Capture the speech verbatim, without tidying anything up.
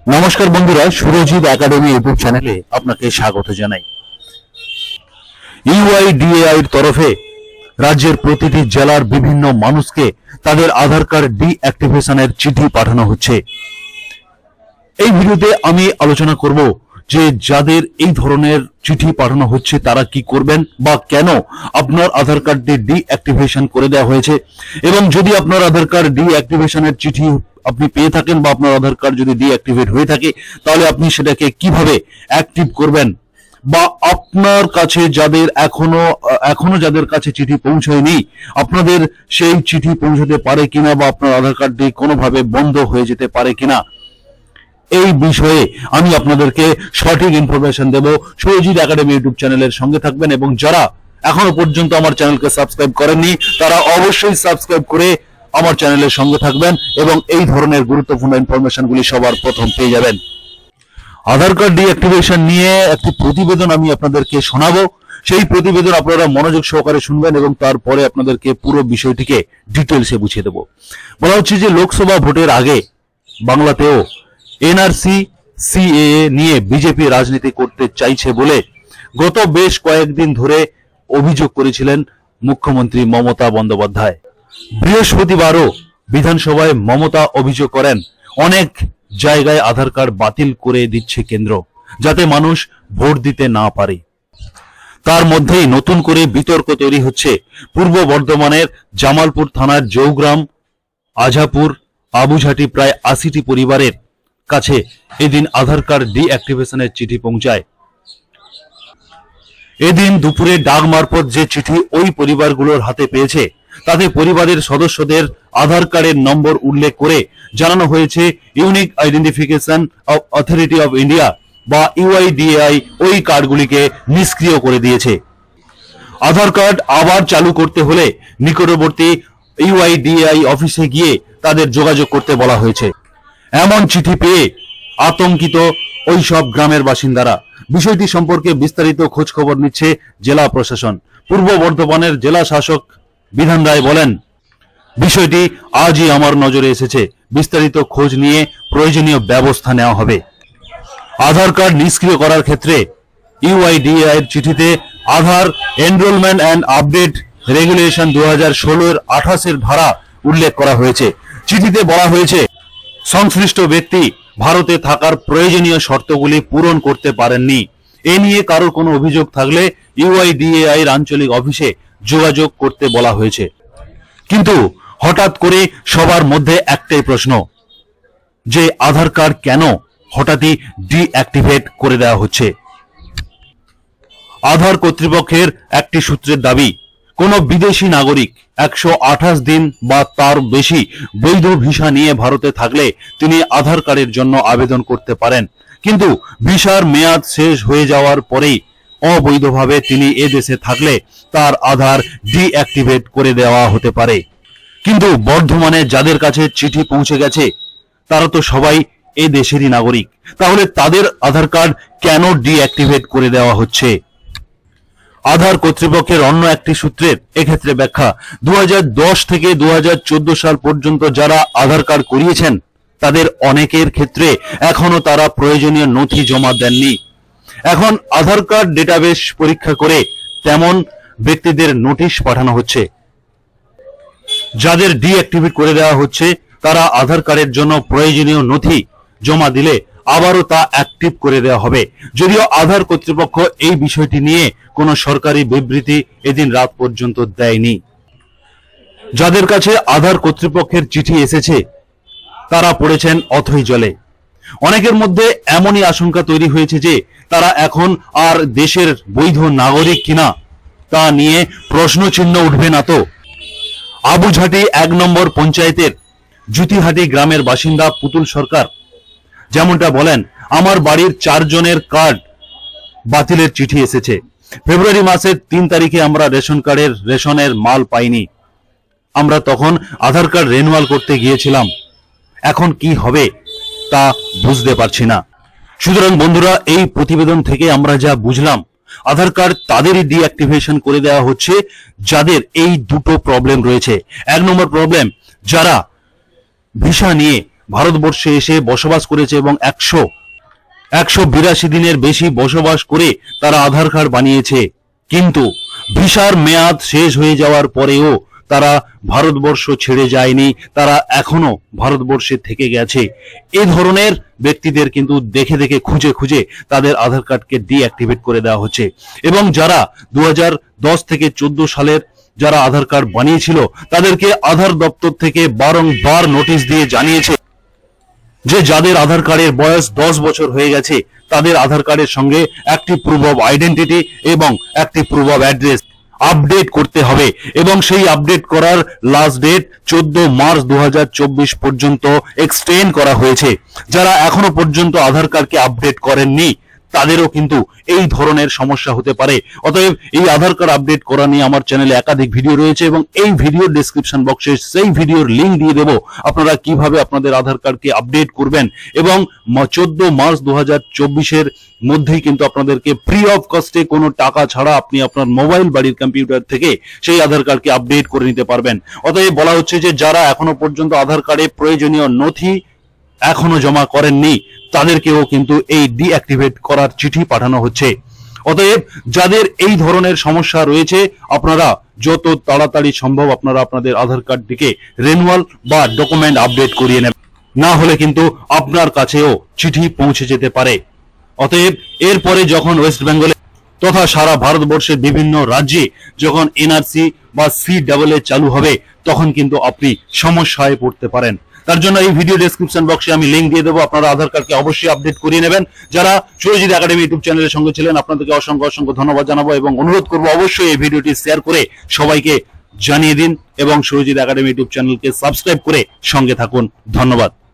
নমস্কার বন্ধুরা, Surajit academy YouTube চ্যানেলে আপনাকে স্বাগত জানাই। ইউআইডিএআই এর তরফে রাজ্যের প্রতিটি জেলার বিভিন্ন মানুষকে তাদের আধার কার্ড ডিঅ্যাক্টিভেশনের চিঠি পাঠানো হচ্ছে। এই ভিডিওতে আমি আলোচনা করব যে যাদের এই ধরনের চিঠি পাঠানো হচ্ছে তারা কি করবেন বা কেন আপনার আধার কার্ডটি ডিঅ্যাক্টিভেশন করে দেওয়া হয়েছে, এবং যদি আপনার আধার কার্ড ডিঅ্যাক্টিভেশনের চিঠি আপনি পেয়ে থাকেন বা আপনার আধার কার্ড যদি ডিঅ্যাক্টিভেট হয়ে থাকে তাহলে আপনি সেটাকে কিভাবে অ্যাক্টিভ করবেন, বা আপনার কাছে যাদের এখনো এখনো যাদের কাছে চিঠি পৌঁছায়নি আপনাদের সেই চিঠি পৌঁছাতে পারে কিনা, বা আপনার আধার কার্ডটি কোনোভাবে বন্ধ হয়ে যেতে পারে কিনা, এই বিষয়ে আমি আপনাদেরকে সঠিক ইনফরমেশন দেব। সুরজিৎ একাডেমি ইউটিউব চ্যানেলের সঙ্গে থাকবেন, এবং যারা এখনো পর্যন্ত আমার চ্যানেলকে সাবস্ক্রাইব করেননি তারা অবশ্যই সাবস্ক্রাইব করে আমার চ্যানেলের সঙ্গে থাকবেন এবং এই ধরনের গুরুত্বপূর্ণ ইনফরমেশনগুলি সবার প্রথম পেয়ে যাবেন। আধার কার্ড ডিঅ্যাক্টিভেশন নিয়ে একটি প্রতিবেদন আমি আপনাদেরকে শোনাবো। সেই প্রতিবেদন আপনারা মনোযোগ সহকারে শুনবেন এবং তারপরে আপনাদেরকে পুরো বিষয়টিকে ডিটেলসে বুঝিয়ে দেব। বলা হচ্ছে যে লোকসভা ভোটের আগে বাংলাতেও এনআরসি সিএএ নিয়ে বিজেপি রাজনীতি করতে চাইছে বলে গত বেশ কয়েকদিন ধরে অভিযোগ করেছিলেন মুখ্যমন্ত্রী মমতা বন্দ্যোপাধ্যায়। বৃহস্পতিবারও বিধানসভায় মমতা অভিযোগ করেন অনেক জায়গায় আধার কার্ড বাতিল করে দিচ্ছে কেন্দ্র, যাতে মানুষ ভোট দিতে না পারে। তার মধ্যেই নতুন করে বিতর্ক তৈরি হচ্ছে পূর্ব বর্ধমানের জামালপুর থানার জৌগ্রাম, আজাপুর, আবুঝাটি প্রায় আশিটি পরিবারের কাছে এদিন আধার কার্ড ডিঅ্যাক্টিভেশনের চিঠি পৌঁছায়। এদিন দুপুরে ডাক মারফত যে চিঠি ওই পরিবারগুলোর হাতে পেয়েছে তাতে পরিবারের সদস্যদের আধার কার্ডের নম্বর উল্লেখ করে জানানো হয়েছে unique identification of authority of India বা ইউআইডিএআই ওই কার্ডগুলিকে নিষ্ক্রিয় করে দিয়েছে। আধার কার্ড আবার চালু করতে হলে নিকটবর্তী ইউআইডিএআই অফিসে গিয়ে তাদের যোগাযোগ করতে বলা হয়েছে। এমন চিঠি পেয়ে আতঙ্কিত ওই সব গ্রামের বাসিন্দারা। বিষয়টি সম্পর্কে বিস্তারিত খোঁজ খবর নিচ্ছে জেলা প্রশাসন। পূর্ব বর্ধমানের জেলা শাসক বিধান রায় বলেন, বিষয়টি আজই আমার নজরে এসেছে, বিস্তারিত খোঁজ নিয়ে প্রয়োজনীয় ব্যবস্থা নেওয়া হবে। আধার কার্ড নিষ্ক্রিয় করার ক্ষেত্রে ইউআইডিএআই এর চিঠিতে Aadhaar enrolment and update regulation দু হাজার ষোলো এর আঠাশের ধারা উল্লেখ করা হয়েছে। চিঠিতে বলা হয়েছে সংশ্লিষ্ট ব্যক্তি ভারতে থাকার প্রয়োজনীয় শর্তগুলি পূরণ করতে পারেননি। এ নিয়ে কারোর কোনো অভিযোগ থাকলে ইউআইডিএআই এর আঞ্চলিক অফিসে যোগাযোগ করতে বলা হয়েছে। কিন্তু হঠাৎ করে সবার মধ্যে একটাই প্রশ্ন, যে আধার কার্ড কেন হঠাৎই ডিঅ্যাক্টিভেট করে দেওয়া হচ্ছে। আধার কর্তৃপক্ষের একটি সূত্রের দাবি, কোন বিদেশি নাগরিক একশো আঠাশ দিন বা তার বেশি বৈধ ভিসা নিয়ে ভারতে থাকলে তিনি আধার কার্ডের জন্য আবেদন করতে পারেন, কিন্তু ভিসার মেয়াদ শেষ হয়ে যাওয়ার পরেই অবৈধভাবে তিনি এ দেশে থাকলে তার আধার ডিঅ্যাক্টিভেট করে দেওয়া হতে পারে। কিন্তু বর্ধমানে যাদের কাছে চিঠি পৌঁছে গেছে তারা তো সবাই এ দেশেরই নাগরিক, তাহলে তাদের আধার কার্ড কেন ডিঅ্যাক্টিভেট করে দেওয়া হচ্ছে? আধার কর্তৃপক্ষের অন্য একটি সূত্রের এক্ষেত্রে ব্যাখ্যা, দু হাজার দশ থেকে দু হাজার চোদ্দ সাল পর্যন্ত যারা আধার কার্ড করিয়েছেন তাদের অনেকের ক্ষেত্রে এখনো তারা প্রয়োজনীয় নথি জমা দেননি। এখন আধার কার্ড ডেটাবেস পরীক্ষা করে তেমন ব্যক্তিদের নোটিশ পাঠানো হচ্ছে। যাদের ডিঅ্যাক্টিভেট করে দেওয়া হচ্ছে তারা আধার কার্ডের জন্য প্রয়োজনীয় নথি জমা দিলে আবারও তা অ্যাক্টিভ করে দেওয়া হবে। যদিও আধার কর্তৃপক্ষ এই বিষয়টি নিয়ে কোনো সরকারি বিবৃতি এদিন রাত পর্যন্ত দেয়নি। যাদের কাছে আধার কর্তৃপক্ষের চিঠি এসেছে তারা পড়েছেন অথই জলে। অনেকের মধ্যে এমনই আশঙ্কা তৈরি হয়েছে যে তারা এখন আর দেশের বৈধ নাগরিক কিনা তা নিয়ে প্রশ্নচিহ্ন উঠবে না তো। আবুঝাটি এক নম্বর পঞ্চায়েতের জুতিহাটি গ্রামের বাসিন্দা পুতুল সরকার যেমনটা বলেন, আমার বাড়ির চারজনের কার্ড বাতিলের চিঠি এসেছে। ফেব্রুয়ারি মাসের তিন তারিখে আমরা রেশন কার্ডের রেশনের মাল পাইনি। আমরা তখন আধার কার্ড রিনিউয়াল করতে গিয়েছিলাম, এখন কি হবে তা বুঝতে পারছি না। সুতরাং বন্ধুরা, এই প্রতিবেদন থেকে আমরা যা বুঝলাম, আধার কার্ড তাদেরই ডিঅ্যাক্টিভেশন করে দেওয়া হচ্ছে যাদের এই দুটো প্রবলেম রয়েছে। এক নম্বর প্রবলেম, যারা ভিসা নিয়ে ভারতবর্ষে এসে বসবাস করেছে এবং একশো একশো বিরাশি দিনের বেশি বসবাস করে তারা আধার কার্ড বানিয়েছে, কিন্তু ভিসার মেয়াদ শেষ হয়ে যাওয়ার পরেও তারা ভারতবর্ষ ছেড়ে যায়নি, তারা এখনো ভারতবর্ষে থেকে গেছে। এই ধরনের ব্যক্তিদের কিন্তু দেখে দেখে খুঁজে খুঁজে তাদের আধার কার্ডকে ডিঅ্যাক্টিভেট করে দেওয়া হচ্ছে। এবং যারা দু হাজার দশ থেকে চোদ্দ সালের যারা আধার কার্ড বানিয়েছিল তাদেরকে আধার দপ্তর থেকে বারংবার নোটিশ দিয়ে জানিয়েছে যে যাদের আধার কার্ডের বয়স দশ বছর হয়ে গেছে তাদের আধার কার্ডের সঙ্গে একটি প্রুফ অফ আইডেন্টিটি এবং একটি প্রুফ অফ অ্যাড্রেস আপডেট করতে হবে, এবং সেই আপডেট করার লাস্ট ডেট চোদ্দ মার্চ দু হাজার চব্বিশ পর্যন্ত এক্সটেন্ড করা হয়েছে। যারা এখনো পর্যন্ত আধার কার্ডকে আপডেট করেননি তাদেরও কিন্তু এই ধরনের সমস্যা হতে পারে। অতএব এই আধার কার্ড আপডেট করা নিয়ে আমার চ্যানেলে একাধিক ভিডিও রয়েছে এবং এই ভিডিওর ডেসক্রিপশন বক্সে সেই ভিডিওর লিঙ্ক দিয়ে দেবো, আপনারা কিভাবে আপনাদের আধার কার্ডকে আপডেট করবেন। এবং চোদ্দ মার্চ দু হাজার চব্বিশের মধ্যেই কিন্তু আপনাদেরকে ফ্রি অফ কস্টে কোনো টাকা ছাড়া আপনি আপনার মোবাইল বাড়ির কম্পিউটার থেকে সেই আধার কার্ডকে আপডেট করে নিতে পারবেন। অতএব বলা হচ্ছে যে যারা এখনো পর্যন্ত আধার কার্ডে প্রয়োজনীয় নথি এখনো জমা করেননি তাদেরকেও কিন্তু এই ডিঅ্যাক্টিভেট করার চিঠি পাঠানো হচ্ছে। অতএব যাদের এই ধরনের সমস্যা রয়েছে আপনারা যত তাড়াতাড়ি সম্ভব আপনারা আপনাদের আধার কার্ডটিকে রিনিউয়াল বা ডকুমেন্ট আপডেট করিয়ে নেবেন, না হলে কিন্তু আপনার কাছেও চিঠি পৌঁছে যেতে পারে। অতএব এরপরে যখন ওয়েস্ট বেঙ্গলে তথা সারা ভারতবর্ষের বিভিন্ন রাজ্যে যখন এনআরসি বা সি ডাবল এ চালু হবে তখন কিন্তু আপনি সমস্যায় পড়তে পারেন। তার জন্য এই ভিডিও ডেসক্রিপশন বক্সে আমি লিঙ্ক দিয়ে দেবো, আপনারা আধার কার্ডকে অবশ্যই আপডেট করিয়ে নেবেন। যারা সুরজিৎ একাডেমি ইউটিউব চ্যানেলের সঙ্গে ছিলেন আপনাদেরকে অসংখ্য অসংখ্য ধন্যবাদ জানাবো এবং অনুরোধ করবো অবশ্যই এই ভিডিওটি শেয়ার করে সবাইকে জানিয়ে দিন এবং সুরজিৎ একাডেমি ইউটিউব চ্যানেলকে সাবস্ক্রাইব করে সঙ্গে থাকুন। ধন্যবাদ।